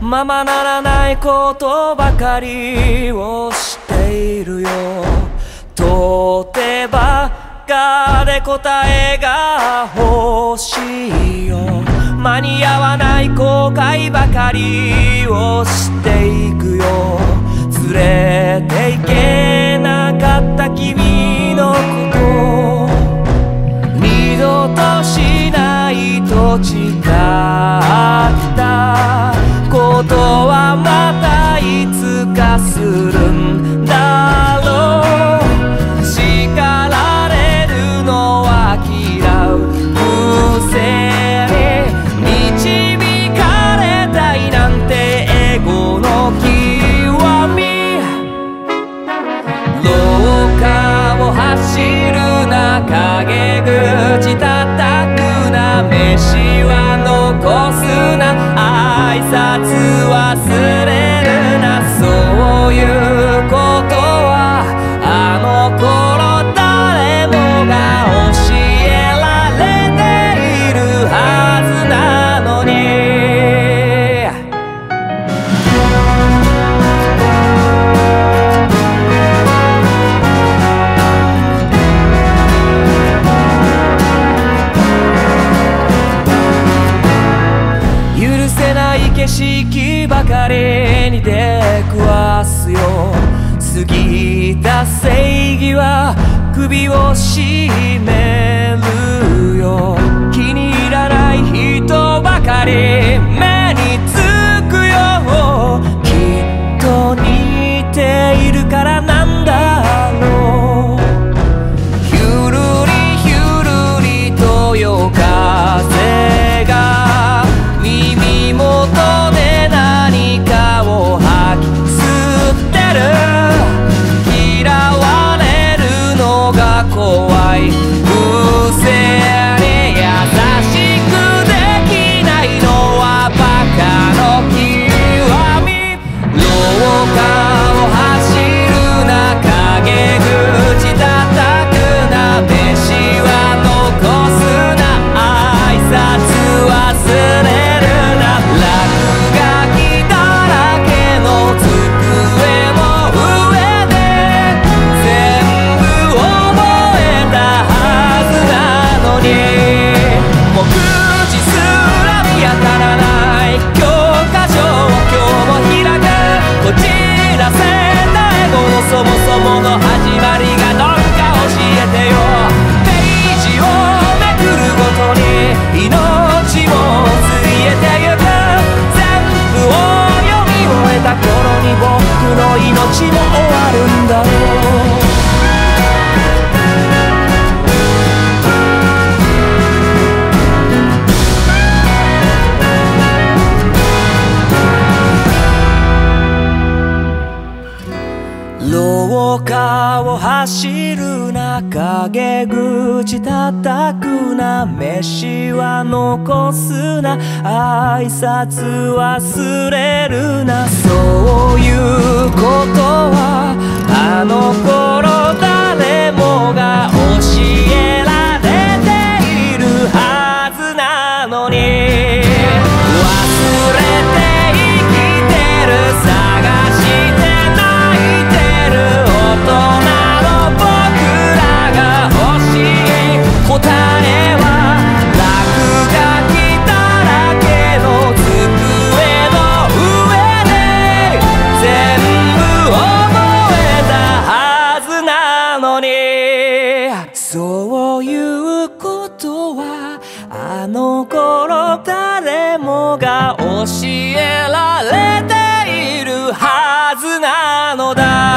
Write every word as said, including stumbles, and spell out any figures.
ままならないことばかりをしているよ。とてばかで答えが欲しいよ。間に合わない後悔ばかりをしていくよ。連れて行けなかった君のこと二度としないと誓ったことはまたいつかするんだろう。叱られるのは嫌う癖に導かれたいなんてエゴの極み。廊下を走るな陰口叩くな飯は残すな挨拶忘れるな。そういうことはあの頃誰もが教えられているはずなのに。許せない景色ばかりに出くわすよ。過ぎた正義は首を絞めるよ。気に入らない人ばかり目につくよ。きっと似ているからなんだろう。ひゅるりひゅるりと夜風が耳元で何かを吐き吸ってる。嫌われるのが怖いくせに優しくできないのはバカの極み。廊下を走るな陰口叩くな飯は残すな挨拶忘れる。落書きだらけの机の上で全部覚えたはずなのに。目次すら見当たらない教科書を今日も開く。こじらせたエゴのそもそもの始まりがどっか教えてよ。ページをめくるごとに命もついえてゆく。全部を読み終えた頃に僕の命も終わるんだろう。廊下を走るな陰口叩くな飯は残すな挨拶忘れるな。そういうことはあの頃誰もが教えられているはずなのに。忘れて生きてる探して泣いてる大人の僕らが欲しい答えは落書きだらけの机の上で全部覚えたはずなのに。そういうことはあの頃誰もが教えられているはずなのだ。